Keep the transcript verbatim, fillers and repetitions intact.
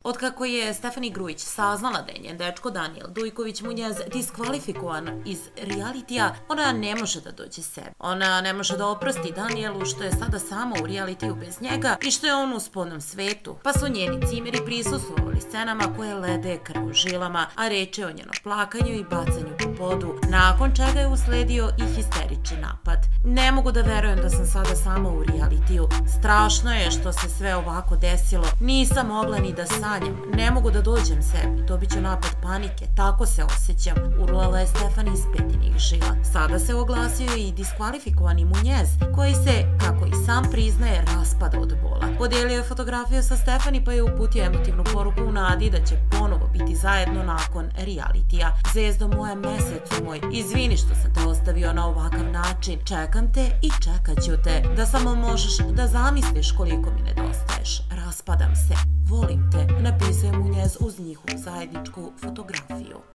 Otkako je Stefani Grujić saznala da je njen dečko Danijel Dujković Munjez diskvalifikovan iz realitija, ona ne može da dođe sebi. Ona ne može da oprosti Danijelu što je sada sama u realitiju bez njega i što je on u spodnom svetu, pa su njeni cimeri prisustvovali scenama koje lede krv u žilama, a reč je o njenom plakanju i bacanju po podu, nakon čega je usledio i histerični napad. Ne mogu da verujem da sam sada sama u realitiju. Strašno je što se sve ovako desilo. Nisam mogla ni da sanjam. Ne mogu da dođem sebi. Dobit ću napad panike. Tako se osjećam. Urlala je Stefani iz petinih žila. Sada se oglasio i diskvalifikovani Munjez, koji se, kako i sam priznaje, raspada od bola. Podijelio je fotografiju sa Stefani pa je uputio emotivnu poruku u nadi da će ponovo biti zajedno nakon realitija. Zvezdo moja, mesecu moj, izvini što sam te ostavio na ovakav način. Čekam te i čekat ću te, da samo možeš da zamisliš koliko mi nedostaješ. Raspadam se, volim te, napisao je Munjez uz njihovu zajedničku fotografiju.